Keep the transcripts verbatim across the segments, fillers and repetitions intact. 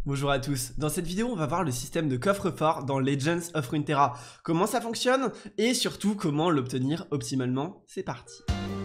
Bonjour à tous, dans cette vidéo on va voir le système de coffre-fort dans Legends of Runeterra, comment ça fonctionne et surtout comment l'obtenir optimalement. C'est parti.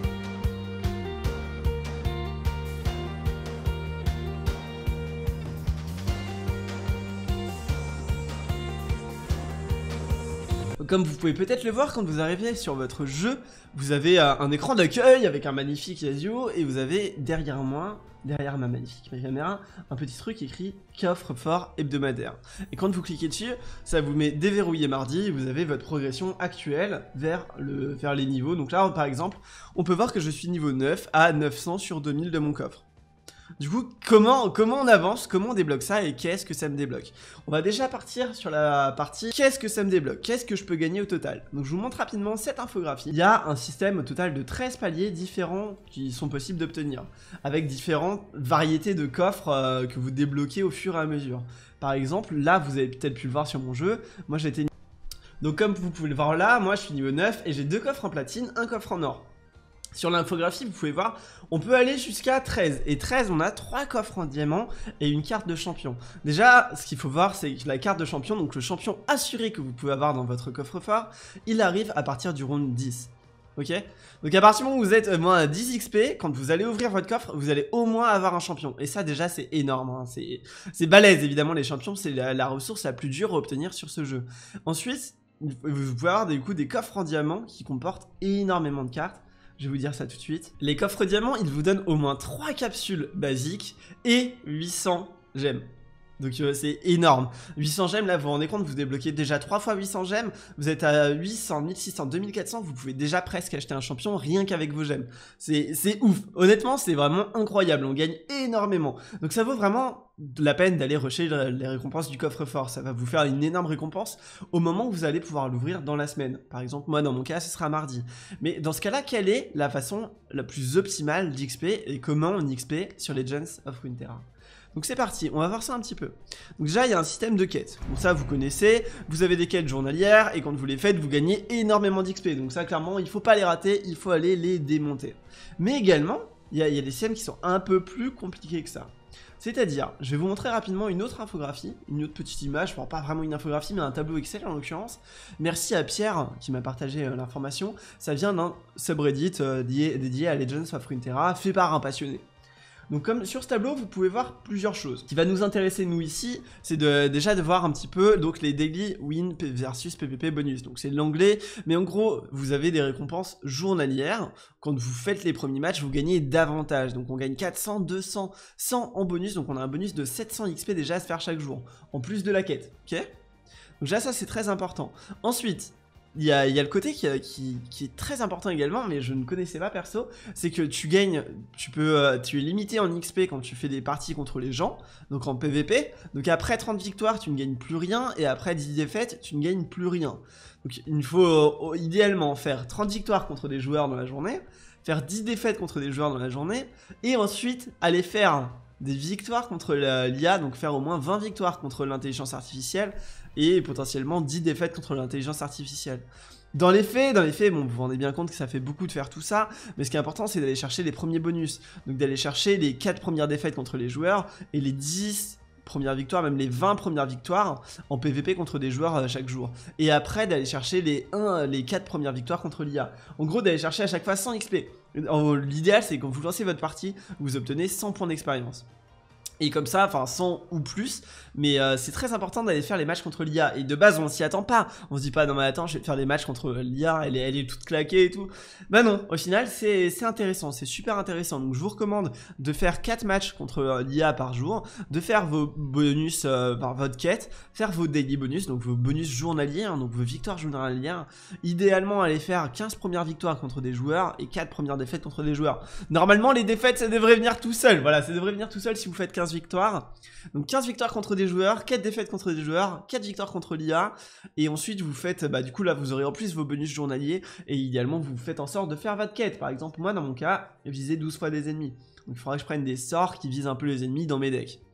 Comme vous pouvez peut-être le voir quand vous arrivez sur votre jeu, vous avez un écran d'accueil avec un magnifique Yazio et vous avez derrière moi, derrière ma magnifique caméra, un petit truc écrit coffre-fort hebdomadaire. Et quand vous cliquez dessus, ça vous met déverrouillé mardi et vous avez votre progression actuelle vers, le, vers les niveaux. Donc là par exemple, on peut voir que je suis niveau neuf à neuf cents sur deux mille de mon coffre. Du coup, comment, comment on avance, comment on débloque ça et qu'est-ce que ça me débloque? On va déjà partir sur la partie qu'est-ce que ça me débloque, qu'est-ce que je peux gagner au total. Donc je vous montre rapidement cette infographie. Il y a un système au total de treize paliers différents qui sont possibles d'obtenir, avec différentes variétés de coffres euh, que vous débloquez au fur et à mesure. Par exemple, là vous avez peut-être pu le voir sur mon jeu, moi j'étais... Donc comme vous pouvez le voir là, moi je suis niveau neuf et j'ai deux coffres en platine, un coffre en or. Sur l'infographie, vous pouvez voir, on peut aller jusqu'à treize. Et treize, on a trois coffres en diamant et une carte de champion. Déjà, ce qu'il faut voir, c'est que la carte de champion, donc le champion assuré que vous pouvez avoir dans votre coffre-fort, il arrive à partir du round dix. Ok? Donc à partir du moment où vous êtes euh, moins à dix X P, quand vous allez ouvrir votre coffre, vous allez au moins avoir un champion. Et ça, déjà, c'est énorme. Hein. C'est balèze, évidemment, les champions, c'est la, la ressource la plus dure à obtenir sur ce jeu. Ensuite, vous pouvez avoir du coup des coffres en diamant qui comportent énormément de cartes. Je vais vous dire ça tout de suite. Les coffres diamants, ils vous donnent au moins trois capsules basiques et huit cents gemmes. Donc euh, c'est énorme. huit cents gemmes, là vous vous rendez compte, vous débloquez déjà trois fois huit cents gemmes. Vous êtes à huit cents, mille six cents, deux mille quatre cents. Vous pouvez déjà presque acheter un champion rien qu'avec vos gemmes. C'est ouf. Honnêtement, c'est vraiment incroyable. On gagne énormément. Donc ça vaut vraiment la peine d'aller rusher les récompenses du coffre-fort. Ça va vous faire une énorme récompense au moment où vous allez pouvoir l'ouvrir dans la semaine. Par exemple, moi dans mon cas, ce sera mardi. Mais dans ce cas-là, quelle est la façon la plus optimale d'X P et comment on X P sur Legends of Runeterra? Donc c'est parti, on va voir ça un petit peu. Donc déjà, il y a un système de quêtes. Donc ça, vous connaissez. Vous avez des quêtes journalières et quand vous les faites, vous gagnez énormément d'X P. Donc ça, clairement, il ne faut pas les rater, il faut aller les démonter. Mais également, il y a, il y a des systèmes qui sont un peu plus compliqués que ça. C'est-à-dire, je vais vous montrer rapidement une autre infographie, une autre petite image, enfin pas vraiment une infographie, mais un tableau Excel en l'occurrence. Merci à Pierre qui m'a partagé euh, l'information. Ça vient d'un subreddit euh, dédié, dédié à Legends of Runeterra, fait par un passionné. Donc comme sur ce tableau, vous pouvez voir plusieurs choses. Ce qui va nous intéresser nous ici, c'est de, déjà de voir un petit peu donc les daily win versus P V P bonus. Donc c'est de l'anglais, mais en gros, vous avez des récompenses journalières. Quand vous faites les premiers matchs, vous gagnez davantage. Donc on gagne quatre cents, deux cents, cent en bonus. Donc on a un bonus de sept cents X P déjà à se faire chaque jour, en plus de la quête. Ok? Donc déjà ça c'est très important. Ensuite, Il y, a, il y a le côté qui, qui, qui est très important également, mais je ne connaissais pas perso, c'est que tu gagnes, tu peux, euh, tu es limité en X P quand tu fais des parties contre les gens, donc en P V P, donc après trente victoires tu ne gagnes plus rien, et après dix défaites tu ne gagnes plus rien. Donc il faut euh, idéalement faire trente victoires contre des joueurs dans la journée, faire dix défaites contre des joueurs dans la journée, et ensuite aller faire des victoires contre l'I A, donc faire au moins vingt victoires contre l'intelligence artificielle et potentiellement dix défaites contre l'intelligence artificielle. Dans les faits, dans les faits, bon, vous vous rendez bien compte que ça fait beaucoup de faire tout ça, mais ce qui est important, c'est d'aller chercher les premiers bonus. Donc d'aller chercher les quatre premières défaites contre les joueurs et les dix premières victoires, même les vingt premières victoires en P V P contre des joueurs chaque jour. Et après, d'aller chercher les, un, les quatre premières victoires contre l'I A. En gros, d'aller chercher à chaque fois cent X P. L'idéal, c'est quand vous lancez votre partie, vous obtenez cent points d'expérience. Et comme ça, enfin cent ou plus, mais euh, c'est très important d'aller faire les matchs contre l'I A. Et de base, on s'y attend pas. On se dit pas, non mais attends, je vais faire des matchs contre l'I A, elle est, elle est toute claquée et tout. Bah non, au final, c'est intéressant, c'est super intéressant. Donc je vous recommande de faire quatre matchs contre euh, l'I A par jour, de faire vos bonus euh, par votre quête, faire vos daily bonus, donc vos bonus journaliers, hein, donc vos victoires journalières. Idéalement, aller faire quinze premières victoires contre des joueurs et quatre premières défaites contre des joueurs. Normalement, les défaites, ça devrait venir tout seul. Voilà, ça devrait venir tout seul si vous faites quinze victoires. Donc quinze victoires contre des joueurs, quatre défaites contre des joueurs, quatre victoires contre l'I A. Et ensuite vous faites, bah du coup là vous aurez en plus vos bonus journaliers. Et idéalement vous faites en sorte de faire votre quête. Par exemple moi dans mon cas, viser douze fois des ennemis. Donc il faudra que je prenne des sorts qui visent un peu les ennemis dans mes decks.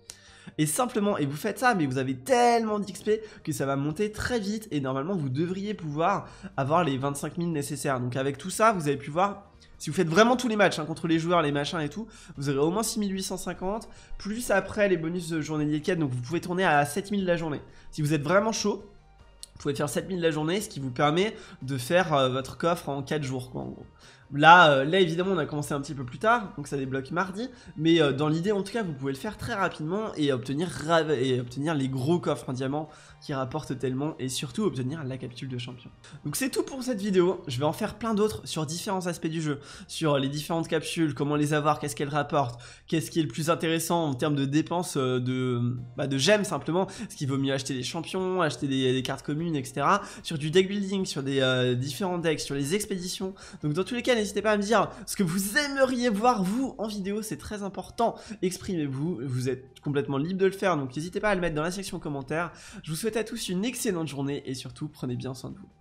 Et simplement, et vous faites ça, mais vous avez tellement d'X P que ça va monter très vite. Et normalement, vous devriez pouvoir avoir les vingt-cinq mille nécessaires. Donc avec tout ça, vous allez pouvoir... Si vous faites vraiment tous les matchs, hein, contre les joueurs, les machins et tout, vous aurez au moins six mille huit cent cinquante, plus après les bonus de journalier quête, donc vous pouvez tourner à sept mille la journée. Si vous êtes vraiment chaud, vous pouvez faire sept mille la journée, ce qui vous permet de faire euh, votre coffre en quatre jours, quoi, en gros. Là, euh, là, évidemment, on a commencé un petit peu plus tard, donc ça débloque mardi, mais euh, dans l'idée, en tout cas, vous pouvez le faire très rapidement et obtenir, et obtenir les gros coffres en diamant qui rapportent tellement, et surtout obtenir la capsule de champion. Donc c'est tout pour cette vidéo, je vais en faire plein d'autres sur différents aspects du jeu, sur les différentes capsules, comment les avoir, qu'est-ce qu'elles rapportent, qu'est-ce qui est le plus intéressant en termes de dépenses euh, de, bah, de gemmes simplement, est-ce qu'il vaut mieux acheter des champions, acheter des, des cartes communes, et cetera. Sur du deck building, sur des euh, différents decks, sur les expéditions, donc dans tous les cas, n'hésitez pas à me dire ce que vous aimeriez voir vous en vidéo, c'est très important, exprimez-vous, vous êtes complètement libre de le faire, donc n'hésitez pas à le mettre dans la section commentaires. Je vous souhaite à tous une excellente journée et surtout prenez bien soin de vous.